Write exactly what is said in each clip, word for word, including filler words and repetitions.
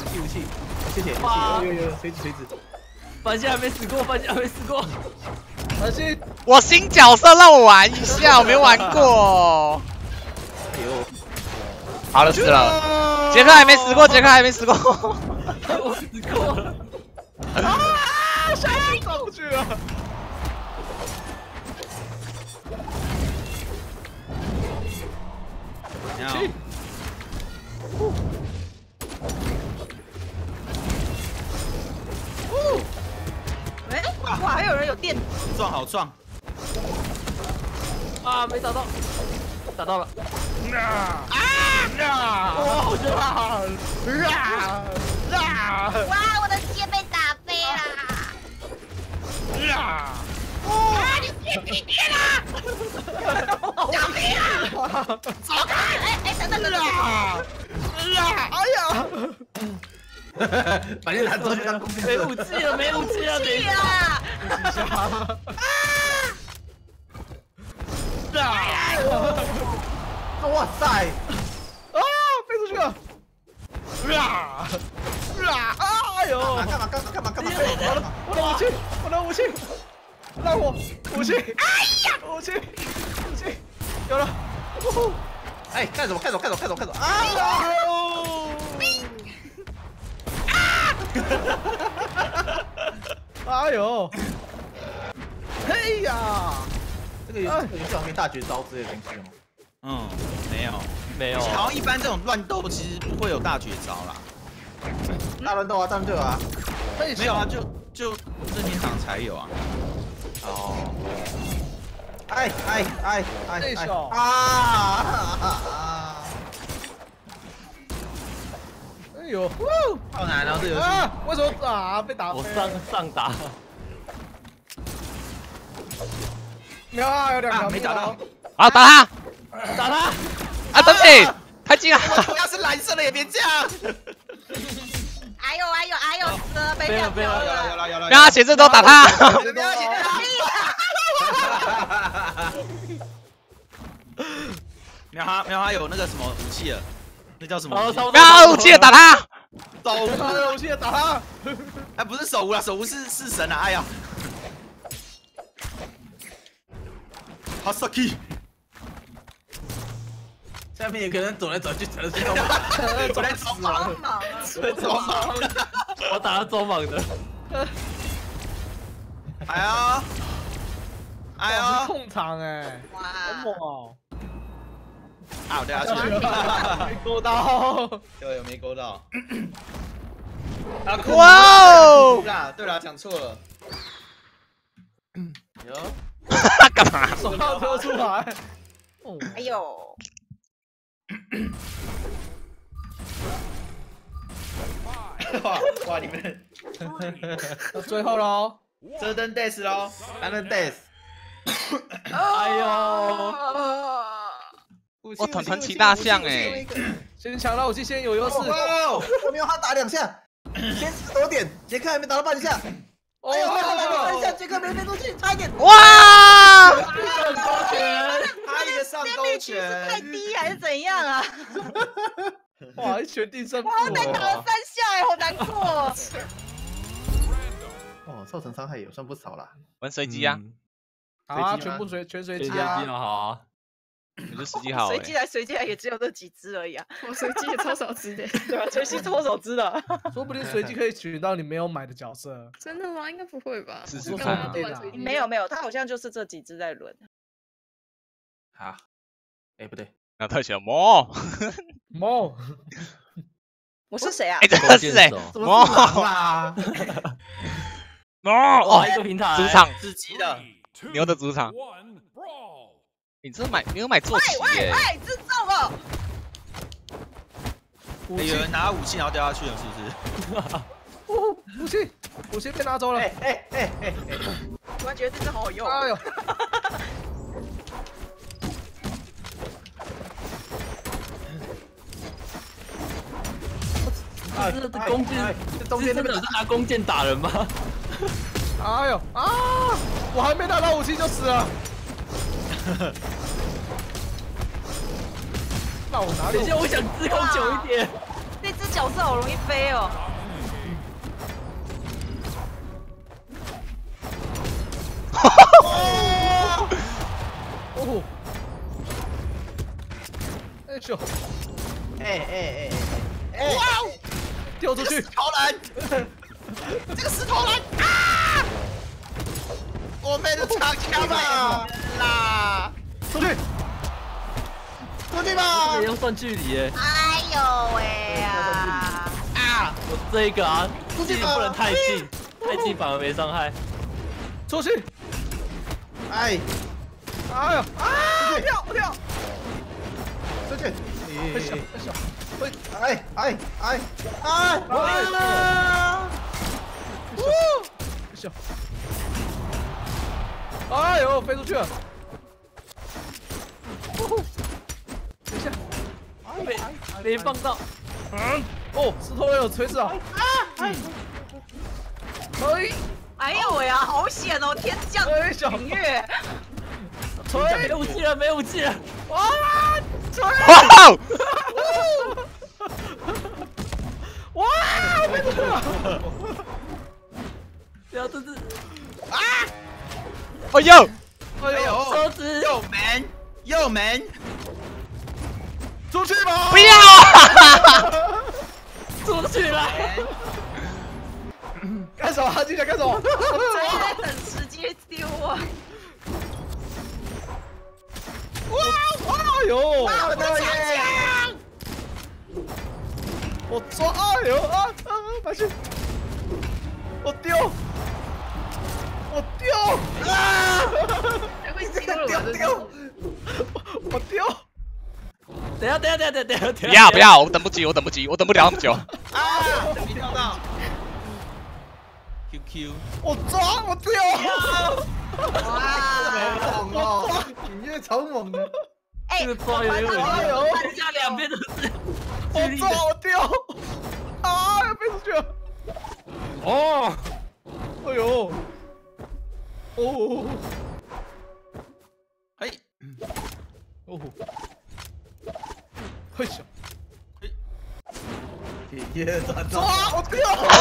器武器，谢谢。哇！有有有，锤子锤子。 反击还没死过，反击还没死过。 反击！ 我新角色让我玩一下，我没玩过。 哎呦！ 好了，死了。杰克还没死过，杰克还没死过。 我死过了。 啊！下去上不去了。 去！ 哎，哇，还有人有电， 撞好撞！ 啊，没找到，找到了！ 啊啊！哇，好热啊！啊！ 哇，我的剑被打飞啦！ 啊！ 啊，你别别别啦！救命啊！走开！哎哎，等等等等！ 啊！哎呀！把你拦住，当弓箭没武器了，没武器了，等一下！ 啊！哇塞！啊！飞出去了！啊！啊！哎呦！干嘛干嘛干嘛干嘛干嘛？我的武器，我的武器，让我武器！哎呀！武器，武器，有了！哎，看什么？看什么？看什么？看什么？看什么？哎呦！哎呦！嘿呀！这个有这个游戏上面大绝招之类的东西哦。 嗯，没有， 没有。 好像一般这种乱斗其实不会有大绝招啦。 大乱斗啊，大乱斗啊。 没有啊，就就任天堂才有啊。 哦。哎哎哎哎哎！啊啊！哎呦，好难啊这游戏！为什么啊被打飞？ 我上上打。 喵啊，有两条没打到。 好，打他！ 打他！ 啊，对不起，太近了。 我要是蓝色的也别这样。 哎呦哎呦哎呦，死了，被两条有了有了。 了有了。 让他写字都打他。 不要写字。喵哈喵哈有那个什么武器了？那叫什么？ 喵武器打他！ 手无的武器打他！ 哎，不是手无啦，手无是是神啊！哎呀，哈萨克， 下面也可能走来走去，走来走去，走来走帮忙， 走忙， 我打他周莽的。 哎呀，哎呀， 控场哎， 哇， 好猛哦！ 啊，我掉下去了， 没勾到， 对，没勾到。 哇哦！ 对啦，对啦，讲错了。 有， 干嘛？ 手套抽出来。 哎呦！ 哇哇，你们到最后喽， 遮登 death 喽， 单人 death。 哎呦！ 我团团骑大象哎！ 先抢到武器，先有优势。我没有他打两下，先多点，杰克还没打到半下。哎呦，半下，杰克没飞出去，差一点。 哇！ 上勾拳， 他一个上勾拳， 太低还是怎样啊？ 哇，一拳定胜负。 我好歹打了三下哎，好难过。 哦，造成伤害也算不少啦。 玩随机啊！ 好啊，全部随全随机啊！ 好啊。 你就时机好， 随机来随机来也只有这几只而已啊！ 我随机也超少只的， 对吧？随机超少只的， 说不定随机可以取到你没有买的角色。 真的吗？应该不会吧？ 试试看。 没有没有，它好像就是这几只在轮。 好，哎不对， 那特写魔魔， 我是谁啊？ 哎，这个是哎，魔啊！ 魔哦，一个平台， 主场自己的牛的主场。你这买，你有买坐骑耶？ 喂，自重哦！ 有人拿武器然后掉下去了，是不是？ 哦，武器，武器被拿走了。哎哎哎哎！ 突然觉得这只好好用。 哎呦！ 这是弓箭， 这中间真的是拿弓箭打人吗？ 哎呦啊！我还没拿到武器就死了。那我拿。 等一下，我想自控久一点。 那只角色好容易飞哦。 哦，哎呦， 哎哎哎哎！ 哇哦，丢出去！ 石头人，这个石头人啊！我们的长枪啊！啦， 出去！ 出去吧！ 这个要算距离耶。 哎呦喂呀！ 啊！ 我这个啊，距离不能太近，太近反而没伤害。 出去！ 哎哎呦啊！跳跳！ 出去！ 快小快小！快！ 哎哎哎哎！ 啊！快小！哎呦，飞出去了！等一下， 没没放到。 嗯，哦，石头人有锤子啊！哎，锤！ 哎呦喂呀，好险哦！天降哎小云月， 锤！ 没武器了，没武器了。 哇！锤！ 哇！ 哇！飞出去了！ 不要，这是哎呦！ 哎呦， 车子。 右门，右门， 出去吧！ 不要！ 出去了。 干什么？他进来干什么？ 谁在等时间丢啊？ 哇！哎呦！ 我的长枪！ 我抓！哎呦啊啊！白去！我丢！我丢！啊！ 太会丢了吧？这是丢！我丢！ 等下，等下，等下，等下，等下。 不要不要，我等不及，我等不及，我等不了那么久。 啊！没跳到。Q Q， 我抓！我丢！ 哇！ 好猛哦！你越超猛的。 哎， 这个抓有点哎呦危险，下两边都是距离的。 我抓！我丢！啊！飞出去了！ 哦， 哎呦！哦！ 哎， 哦！嘿咻！ 铁叶转抓！我丢！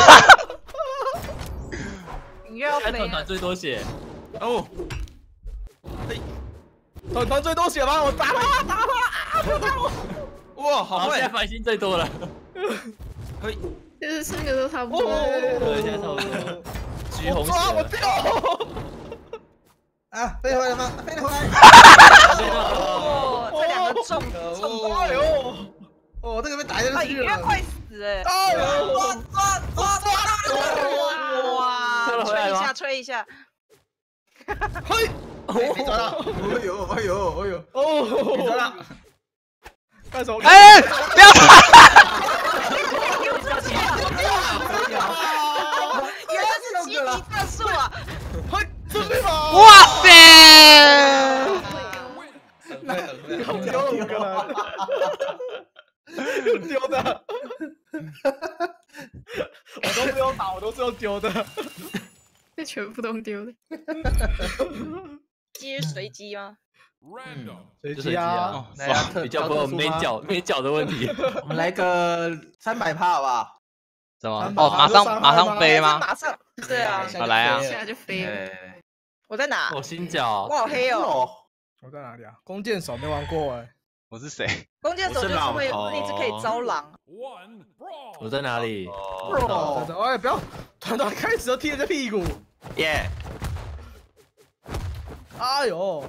云月要飞了开团团。最多血。 哦，嘿， 团团最多血吗？我打他！打他！啊！不要打我！ 哇，好好，现在会， 繁星最多了。 嘿， 其实四个都差不多。 对，现在差不多。橘红我抓！我血。 丢！ 啊，飞回来吗？飞回来！ 哦，这两个中中哎呦！ 哦，这个被打下啊， 去了。 云月快死哎！ 哎呦！ 抓抓抓抓！哇！吹一下，吹一下。 嘿！ 没抓到！哎呦哎呦哎呦！ 哦！ 没抓到！ 干什么？ 哎，不要原来是集体战术啊！ 嘿，出去吧！ 哇塞！ 丢了五个人，丢的，我都不用打，我都是用丢的。 这全部都丢了。 鸡是随机吗？ 随机啊， 来啊，特比较不会有没脚没脚的问题。 我们来个三百趴好不好？ 什么？ 三百哦，马上马上飞吗？ 马上。对啊， 好来啊！ 一下就飞了。 哎， 我在哪？ 我心脚。 我好黑哦。 哦， 我在哪里啊？弓箭手没玩过哎。 我是谁？ 弓箭手就是会那只可以招狼。 我在哪里？ 哦， 哎，不要，团团开始就踢人家屁股。 耶！ 哎呦！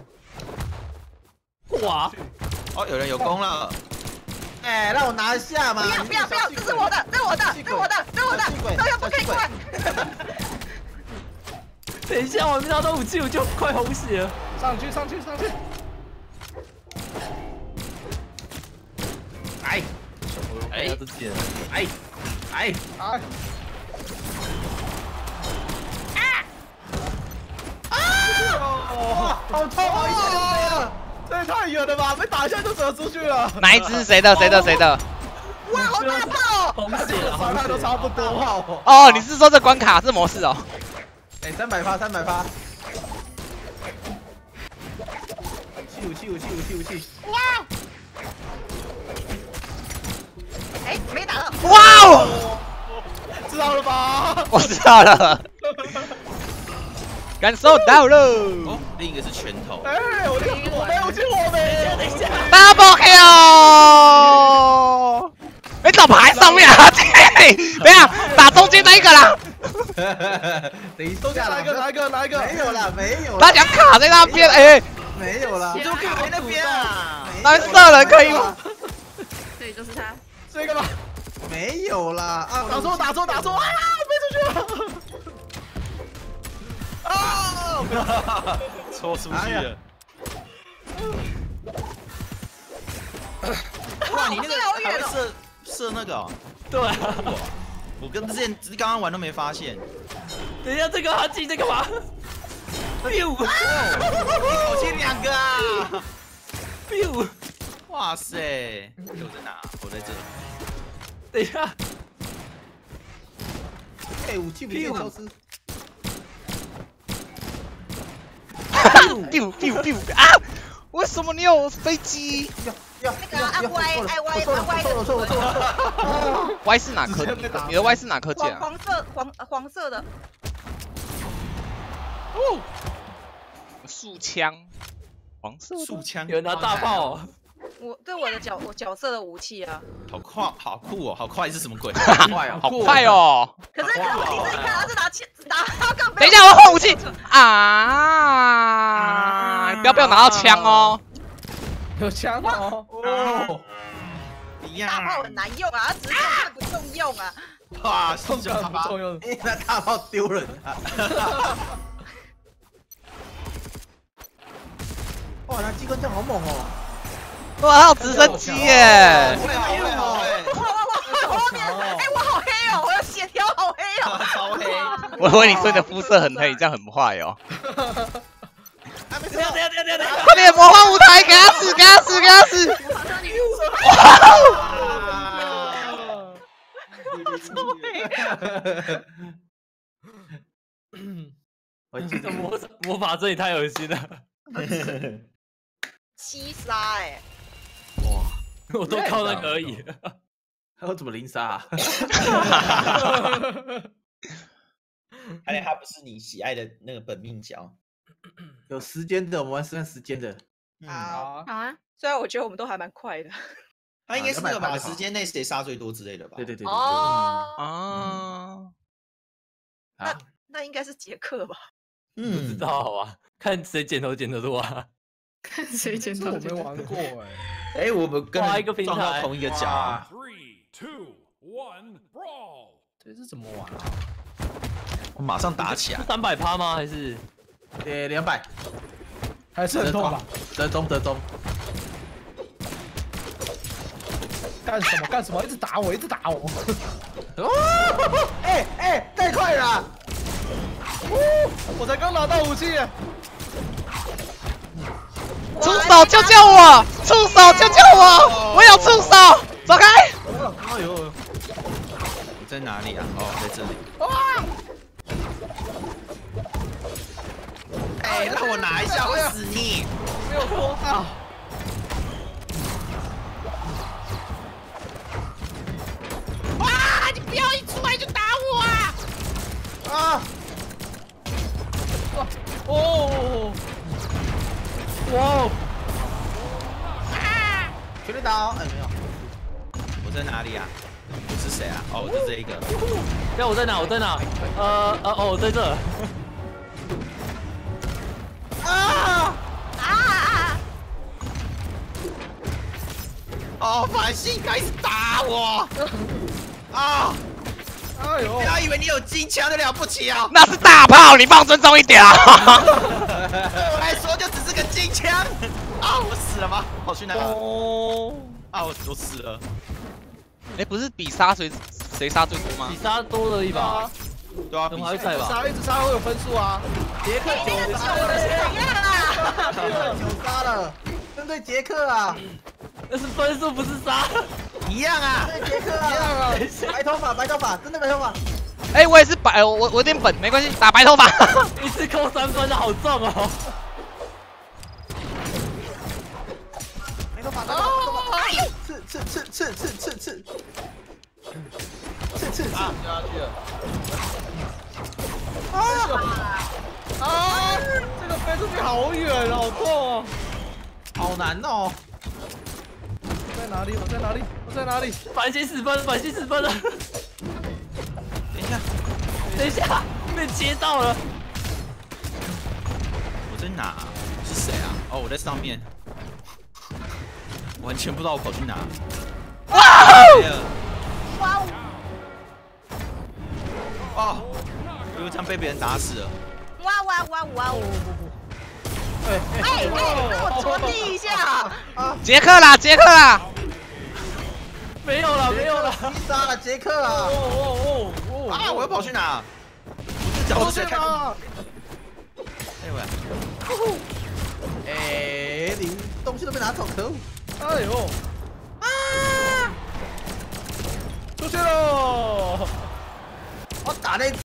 哇！ 哦，有人有功了。 哎，让我拿下嘛！ 不要不要不要，这是我的，这是我的，这是我的，这是我的，都要不可以过来。 等一下，我没拿到武器，我就快红血了。 上去上去上去！ 哎哎，这剑， 哎哎！ 哎！啊！好痛啊！这也太远了吧！被打一下就折出去了。 哪一只？谁的？谁的？谁的？ 哇，好大炮！ 红血了， 伤害都差不多。 哦， 哦，你是说这关卡这模式哦？ 哎，三百发，三百发。武器武器武器武器武器！ 哇！哎，没打到。 哇哦！ 知道了吧？ 我知道了，感受到了。 哦，另一个是拳头。 哎，我这个我没有进我没。等一下 Double kill！ 你怎么还上面啊？等一下，打中间那一个啦。 等一中间下啦， 哪一个？哪一个？哪一个？ 没有啦，没有啦。 他想卡在那边，哎， 没有啦， 你就卡在那边啊！ 蓝色人可以吗？ 对，就是他。 这个吧。 没有啦，啊， 打错，打错，打错啊！飞出去了。啊！ 戳出去了。哇，你那个还会射射那个、哦？ 对啊， 我跟之前只是刚刚玩都没发现。 等一下，这个他进这个吗？biu， 一口气两个啊 biu， 哇塞！我在哪？我在这。 等一下， 哎，武器不见消失。 biu biu biu 啊！为什么你有飞机？ 要那个按 Y 按 Y 按 Y 错了错了错了错了。 Y 是哪颗？你的 Y 是哪颗键啊？ 黄黄色黄黄色的。 哦，速枪，黄色速枪， 有人拿大炮、哦。 我对我的角我角色的武器啊。 好快，好酷哦！好快是什么鬼？ 好快哦，好快哦！ 可是可是问题是，你看他是拿枪拿到更。 等一下，我换武器啊！你不要被我拿到枪哦。 有枪哦！ 哦， 一样。 大炮很难用啊，它只是用不重用啊。 哇， 重要不重要？ 哎，那大炮丢人啊！哇，那机关枪好猛哦！ 哇，还有直升机耶！ 会好会好会。 哇哇哇！后面，哎，我好黑哦，我的血条好黑哦， 超黑。 我以为你说你的肤色很黑，这样很坏哦。 等下等下等下等下， 快点魔幻舞台，给他死，给他死，给他死！ 我记得魔魔法这也太恶心了， 七杀哎！ 哇，我都靠那个而已。 还有怎么零杀啊？ 而且他不是你喜爱的那个本命角。 有时间的，我们玩算时间的。 好， 好啊， 虽然我觉得我们都还蛮快的。 他应该是那个把时间内谁杀最多之类的吧？ 对对对。 哦啊， 那那应该是杰克吧？ 不知道啊，看谁剪头剪得多啊。 看谁剪头我没玩过哎。 哎，我们跟画一个平撞到台同一个角啊！ 这是怎么玩啊？ 我马上打起来。 三百趴吗？还是？ 呃，两百。 还是很痛吧？ 折中折中。 干什么干什么？一直打我，一直打我！ 哦，哎哎，太快了！ 我才刚拿到武器。 出手救救我！出手救救我！我有出手，走开！ 哎呦， 你在哪里啊？哦，在这里。哎，让我拿一下，会死你！ 没有拖到。 哇！你不要一出来就打我啊！ 啊！ 哦！哇！ 全力打！哎，没有。 我在哪里啊？我是谁啊？哦，我是这一个。 那我在哪？我在哪？呃呃哦，我在这。 啊！ 啊！ 哦，繁星开始打我！啊！ 哎呦！ 不要以为你有金枪就了不起啊！ 那是大炮，你放尊重一点啊！ 对我来说就只是个金枪。啊！我死了吗？跑去哪？ 哦！ 啊！我我死了。 哎，不是比杀谁谁杀最多吗比？杀多了一把， 对啊， 怎么还会在吧？ 杀一直杀会有分数啊！ 杰克那个酒的是怎样啊？ 九杀了，针对杰克啊！ 那是分数，不是杀。 一样啊， 针对杰克啊！白头发，白头发，真的白头发。 哎，我也是白，我我有点本，没关系，打白头发。 一次扣三分的好重哦。 白头发，白头发，刺刺刺刺刺刺刺。 刺刺。 啊，掉下去了。 啊！啊！这个飞出去好远，好痛哦！ 好难哦。 在哪里？我在哪里？我在哪里？ 反击十分，反击十分了。 等一下， 等一下，被接到了。 我在哪？是谁啊？哦，我在上面。完全不知道我跑去哪。 哇哦！ 哇哦！ 哦，我又这样被别人打死了。 哇哇哇哇哦！ 哎哎哎，让我着地一下。 杰克啦，杰克啦！ 没有了，没有了。 杀了杰克啊！ 哦哦哦啊！我要跑去哪？我这脚跑去是太哪？ 哎喂！ 哎，你东西都被拿走，可恶！ 哎呦！啊！出去喽！ 我打那